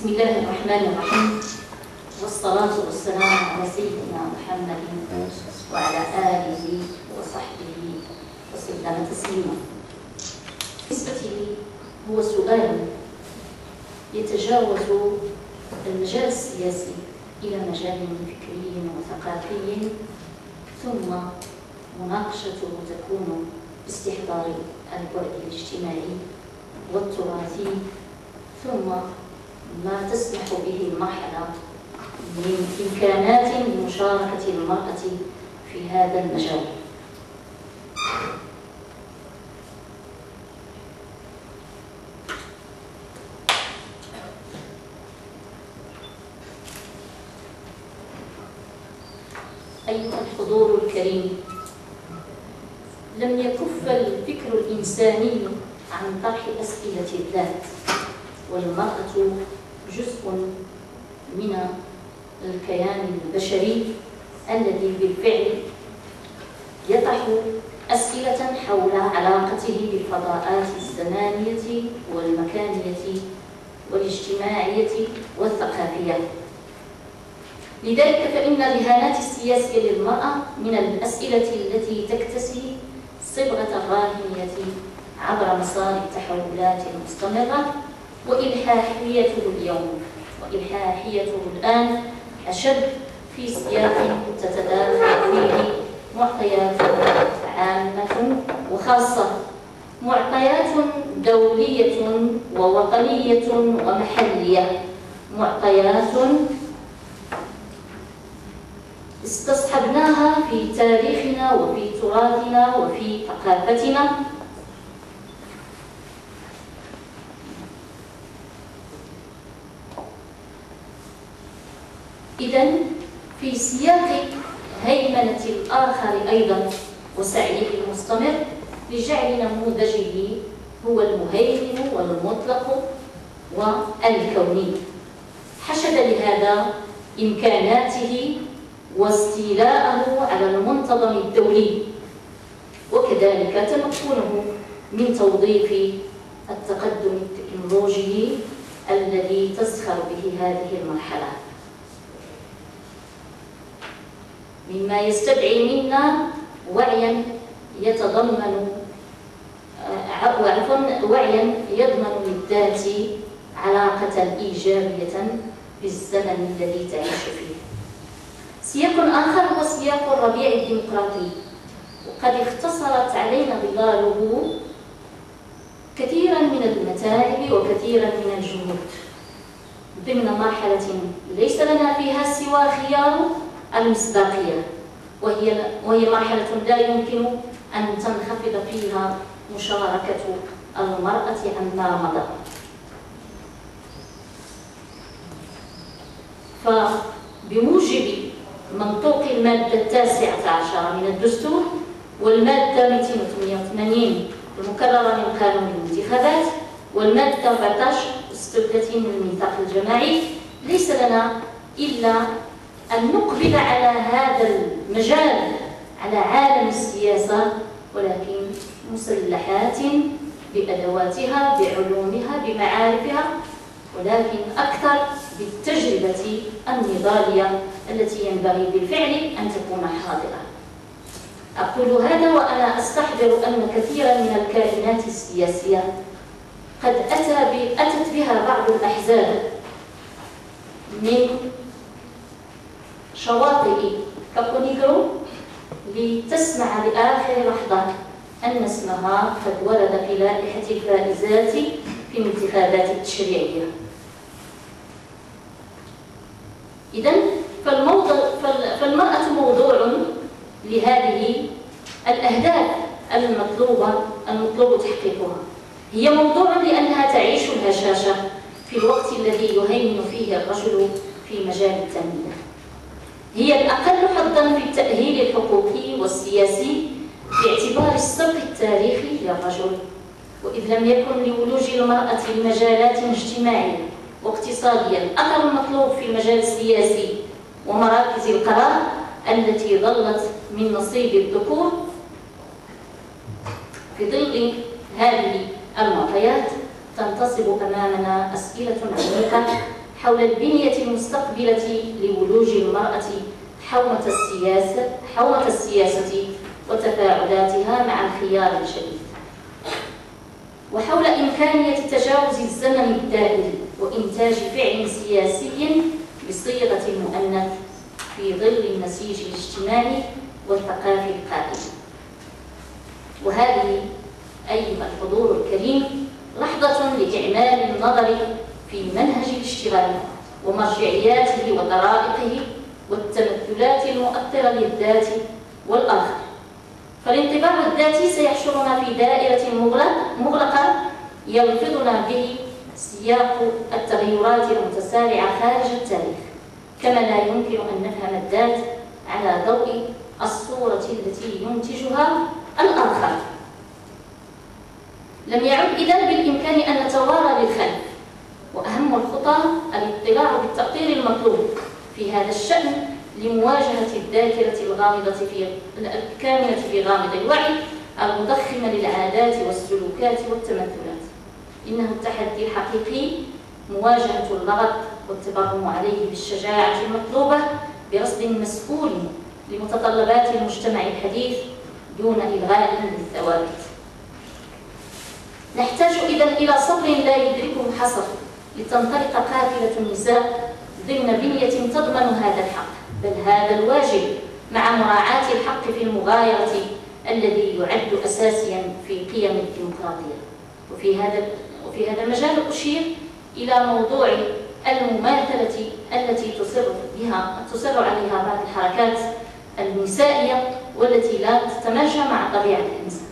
بسم الله الرحمن الرحيم، والصلاة والسلام على سيدنا محمد وعلى آله وصحبه وسلم تسليما. بالنسبة لي هو سؤال يتجاوز المجال السياسي إلى مجال فكري وثقافي، ثم مناقشته تكون باستحضار البعد الاجتماعي والتراثي، ثم ما تسمح به المرحلة من إمكانات لمشاركة المرأة في هذا المجال. أيها الحضور الكريم، لم يكف الفكر الإنساني عن طرح أسئلة الذات، والمرأة جزء من الكيان البشري الذي بالفعل يطرح أسئلة حول علاقته بالفضاءات الزمانية والمكانية والاجتماعية والثقافية. لذلك فإن الرهانات السياسية للمرأة من الأسئلة التي تكتسي صبغة الراهنية عبر مسار التحولات المستمرة، وإلحاحيته الآن أشد في سياق تتداخل فيه معطيات عامة وخاصة، معطيات دولية ووطنية ومحلية، معطيات استصحبناها في تاريخنا وفي تراثنا وفي ثقافتنا. إذن في سياق هيمنة الآخر أيضا وسعيه المستمر لجعل نموذجه هو المهيمن والمطلق والكوني، حشد لهذا إمكاناته واستيلاءه على المنتظم الدولي، وكذلك تمكنه من توظيف التقدم التكنولوجي الذي تزخر به هذه المرحلة، مما يستدعي منا وعيا يتضمن وعيا يضمن للذات علاقة إيجابية بالزمن الذي تعيش فيه. سياق آخر هو سياق الربيع الديمقراطي، وقد اختصرت علينا ظلاله كثيرا من المتاعب وكثيرا من الجهود ضمن مرحلة ليس لنا فيها سوى خيار المصداقية، وهي مرحلة لا يمكن أن تنخفض فيها مشاركة المرأة عما مضى. فبموجب منطوق المادة 19 من الدستور والمادة 288 المكررة من قانون الانتخابات والمادة 14 36 من الميثاق الجماعي، ليس لنا إلا أن نقبل على هذا المجال، على عالم السياسة، ولكن مسلحات بأدواتها بعلومها بمعارفها، ولكن أكثر بالتجربة النضالية التي ينبغي بالفعل أن تكون حاضرة. أقول هذا وأنا أستحضر أن كثيرا من الكائنات السياسية قد أتت بها بعض الأحزاب من شواطئ كابونيغرو لتسمع لآخر لحظة أن اسمها قد ورد في لائحة الفائزات في الانتخابات التشريعية. إذن فالمرأة موضوع لهذه الأهداف المطلوب تحقيقها. هي موضوع لأنها تعيش الهشاشة في الوقت الذي يهيمن فيه الرجل في مجال التنمية. هي الأقل حظاً في التأهيل الحقوقي والسياسي باعتبار السبق التاريخي للرجل، وإذ لم يكن لولوج المرأة لمجالات اجتماعية واقتصادية الأثر المطلوب في المجال السياسي ومراكز القرار التي ظلت من نصيب الذكور، في ظل هذه المعطيات تنتصب أمامنا أسئلة عميقة حول البنية المستقبلة لولوج المرأة حومة السياسة وتفاعلاتها مع الخيار الجديد، وحول إمكانية تجاوز الزمن الدائري وإنتاج فعل سياسي بصيغة المؤنث في ظل النسيج الاجتماعي والثقافي القائم. وهذه أيها الحضور الكريم لحظة لإعمال النظر في منهج الاشتغال ومرجعياته وطرائقه والتمثلات المؤثرة للذات والآخر. فالانطباع الذاتي سيحشرنا في دائرة مغلقة يلفظنا به سياق التغيرات المتسارعة خارج التاريخ، كما لا يمكن أن نفهم الذات على ضوء الصورة التي ينتجها الآخر. لم يعد إذن بالإمكان أن نتوارى للخلف، وأهم الخطى الاطلاع بالتأطير المطلوب في هذا الشأن لمواجهة الذاكرة الكامنة في غامض الوعي المضخمة للعادات والسلوكات والتمثلات. إنه التحدي الحقيقي مواجهة اللغط والتبرم عليه بالشجاعة المطلوبة برصد مسؤول لمتطلبات المجتمع الحديث دون إلغاء للثوابت. نحتاج إذن إلى صبر لا يدركه الحصر لتنطلق قافلة النساء ضمن بنية تضمن هذا الحق، بل هذا الواجب، مع مراعاة الحق في المغايرة الذي يعد أساسيا في قيم الديمقراطية. وفي هذا المجال أشير إلى موضوع المماثلة التي تصر عليها بعض الحركات النسائية والتي لا تتماشى مع طبيعة الإنسان.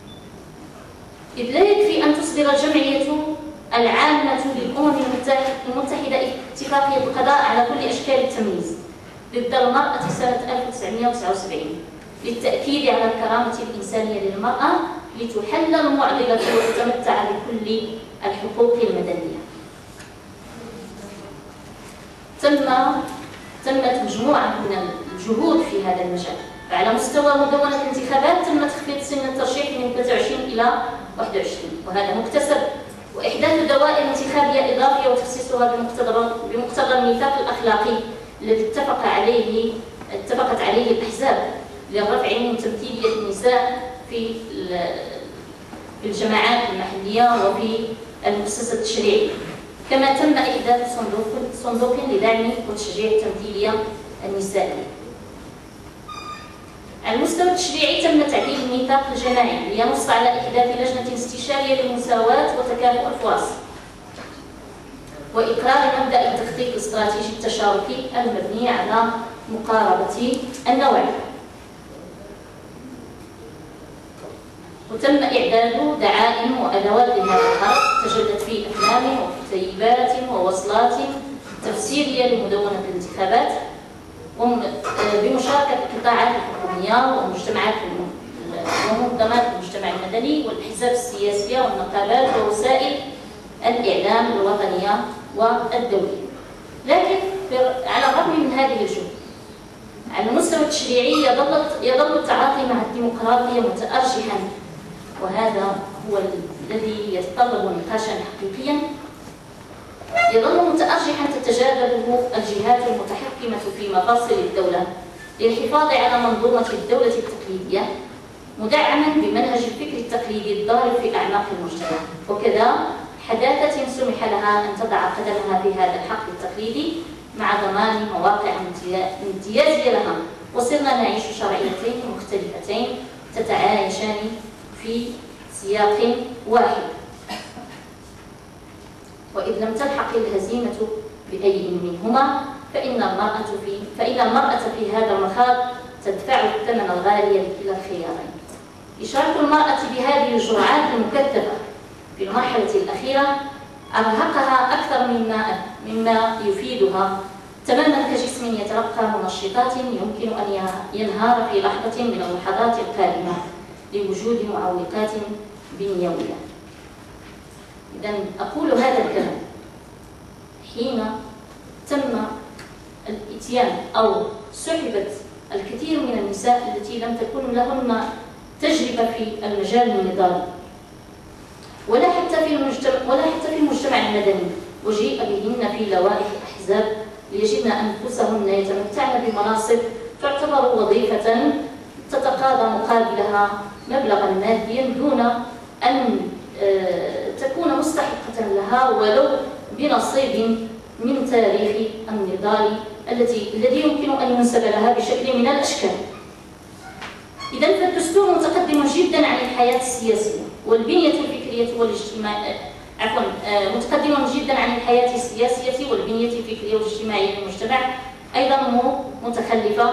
إذ لا يكفي أن تصدر الجمعية العامة للأمم المتحدة اتفاقية القضاء على كل أشكال التمييز ضد المرأة سنة 1979 للتأكيد على الكرامة الإنسانية للمرأة لتحل المعضلة وتتمتع بكل الحقوق المدنية. تمت مجموعة من الجهود في هذا المجال. فعلى مستوى مدونة الانتخابات تم تخفيض سن الترشيح من 23 إلى 21، وهذا مكتسب، وإحداث دوائر انتخابية إضافية وتخصيصها بمقتضى الميثاق الأخلاقي الذي اتفقت عليه الأحزاب للرفع من تمثيلية النساء في الجماعات المحلية وفي المؤسسات التشريعية. كما تم إحداث صندوق لدعم وتشجيع التمثيلية النسائية. على المستوى التشريعي تم تعديل الميثاق الجماعي لينص على إحداث لجنة استشارية للمساواة وتكافؤ الفرص، وإقرار مبدأ التخطيط الاستراتيجي التشاركي المبني على مقاربة النوعين. وتم إعداد دعائم وأدوات لهذا الغرض تجلت في أفلام وكتيبات ووصلات تفسيرية لمدونة الانتخابات بمشاركة القطاعات الحكومية ومنظمات المجتمع المدني والأحزاب السياسية والنقابات ووسائل الإعلام الوطنية والدولية. لكن على الرغم من هذه الجهود على المستوى التشريعي يظل التعاطي مع الديمقراطية متأرجحا، وهذا هو الذي يتطلب نقاشا حقيقيا يظل متأرجحا تتجاذبه الجهات المتحكمة في مفاصل الدولة للحفاظ على منظومة الدولة التقليدية، مدعما بمنهج الفكر التقليدي الضارب في أعماق المجتمع، وكذا حداثة سمح لها أن تضع قدمها في هذا الحقل التقليدي مع ضمان مواقع امتيازية لها. وصرنا نعيش شرعيتين مختلفتين تتعايشان في سياق واحد. وإذ لم تلحق الهزيمة بأي منهما فإن المرأة في هذا المخاض تدفع الثمن الغالي لكلا الخيارين. إشارة المرأة بهذه الجرعات المكثفة في المرحلة الأخيرة أرهقها أكثر مما يفيدها، تماما كجسم يتلقى منشطات يمكن أن ينهار في لحظة من اللحظات القادمة لوجود معوقات بنيوية. إذن أقول هذا الكلام حين تم الإتيان أو سحبت الكثير من النساء التي لم تكن لهن تجربة في المجال النضالي ولا حتى في المجتمع المدني وجيء بهن في لوائح أحزاب ليجدن أنفسهن يتمتعن بمناصب تعتبر وظيفة تتقاضى مقابلها مبلغا ماديا دون أن تكون مستحقة لها ولو بنصيب من تاريخ النضال الذي يمكن أن ينسب لها بشكل من الأشكال. إذا فالدستور متقدم جدا عن الحياة السياسية والبنية الفكرية والاجتماعية، متقدم جدا عن الحياة السياسية والبنية الفكرية والاجتماعية للمجتمع، أيضا متخلفة.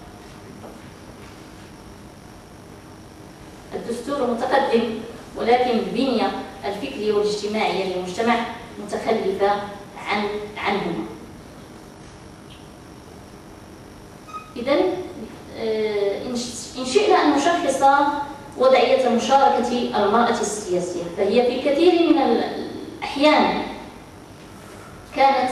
الدستور متقدم ولكن البنية الفكرية والاجتماعية للمجتمع متخلفة عنهما. إذا إن شئنا أن نشخص وضعية مشاركة المرأة السياسية، فهي في كثير من الأحيان كانت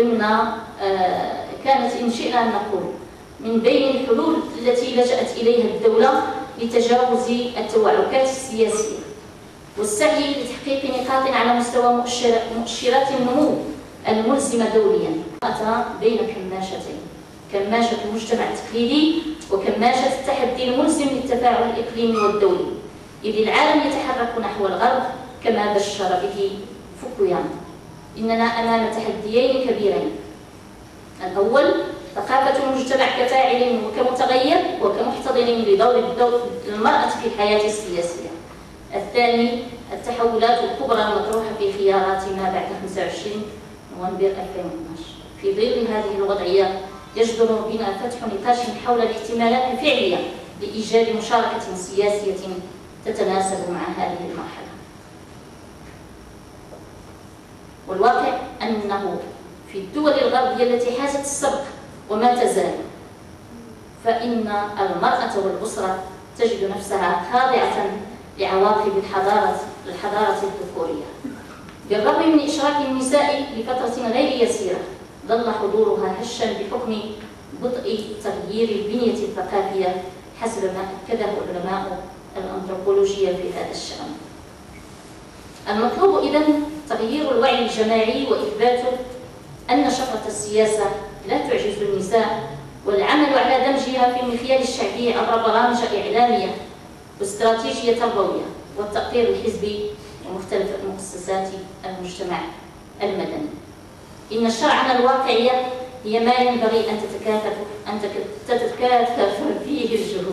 إن شئنا أن نقول من بين الحلول التي لجأت إليها الدولة لتجاوز التوعكات السياسية والسعي لتحقيق نقاط على مستوى مؤشرات النمو الملزمة دوليا. أتى بين كماشتين، كماشة المجتمع التقليدي وكماشة التحدي الملزم للتفاعل الإقليمي والدولي، إذ العالم يتحرك نحو الغرب كما بشر به فوكوياما. إننا أمام تحديين كبيرين: الأول ثقافة المجتمع كفاعل وكمتغير وكمحتضن لدور المرأة في الحياة السياسية. الثاني التحولات الكبرى المطروحة في خيارات ما بعد 25 نوفمبر 2012. في ظل هذه الوضعية يجدر بنا فتح نقاش حول الاحتمالات الفعلية لإيجاد مشاركة سياسية تتناسب مع هذه المرحلة. والواقع أنه في الدول الغربية التي حازت السبق وما تزال، فإن المرأة والأسرة تجد نفسها خاضعة لعواقب الحضارة الذكورية. بالرغم من إشراك النساء لفترة غير يسيرة، ظل حضورها هشا بحكم بطء تغيير البنية الثقافية حسب ما أكده علماء الأنثروبولوجيا في هذا الشأن. المطلوب إذن تغيير الوعي الجماعي وإثبات أن شفرة السياسة لا تعجز النساء، والعمل على دمجها في المخيال الشعبي عبر برامج إعلامية واستراتيجية تربوية والتأطير الحزبي ومختلف مؤسسات المجتمع المدني. إن شرعنا الواقعية هي ما ينبغي أن تتكاثف فيه الجهود.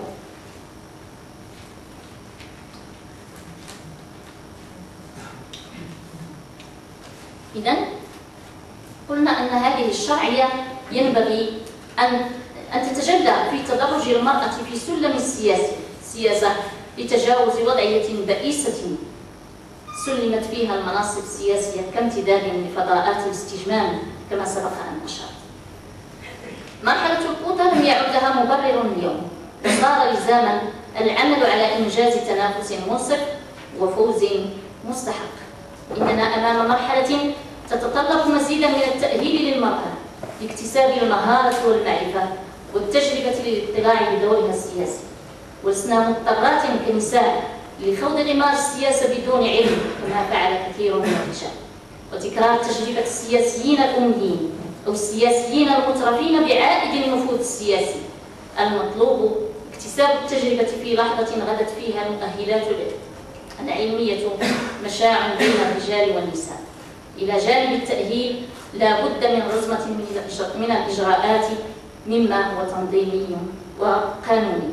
إذن قلنا أن هذه الشرعية ينبغي أن تتجلى في تدرج المرأة في سلم السياسة لتجاوز وضعية بئيسة سلمت فيها المناصب السياسية كامتداد لفضاءات الاستجمام كما سبق أن أشرت. مرحلة الكوتا لم يعد لها مبرر اليوم، وصار لزاما العمل على إنجاز تنافس منصف وفوز مستحق. إننا أمام مرحلة تتطلب مزيدا من التأهيل للمرأة لاكتساب المهارة والمعرفة والتجربة للاطلاع بدورها السياسي، ولسنا مضطرات كنساء لخوض غمار السياسة بدون علم كما فعل كثير من الرجال، وتكرار تجربة السياسيين الأميين أو السياسيين المترفين بعائد النفوذ السياسي. المطلوب اكتساب التجربة في لحظة غدت فيها المؤهلات العلمية مشاع بين الرجال والنساء. إلى جانب التأهيل لا بد من رزمة من الإجراءات مما هو تنظيمي وقانوني.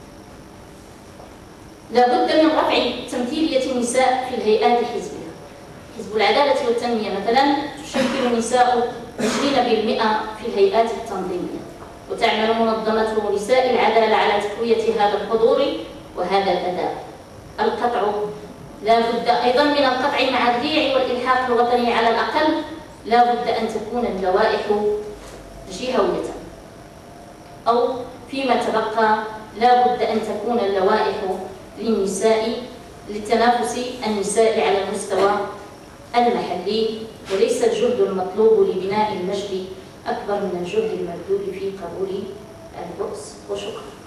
لا بد من رفع تمثيلية النساء في الهيئات الحزبية. حزب العدالة والتنمية مثلا تشكل نساء 20% في الهيئات التنظيمية، وتعمل منظمة نساء العدالة على تقوية هذا الحضور وهذا الأداء. القطع لا بد أيضا من القطع مع الذيع والإلحاق الوطني، على الأقل لا بد أن تكون اللوائح جهوية، أو فيما تبقى لا بد أن تكون اللوائح للنساء لتنافس النساء على المستوى المحلي، وليس الجهد المطلوب لبناء المجد أكبر من الجهد المبذول في قبول البؤس. وشكرا.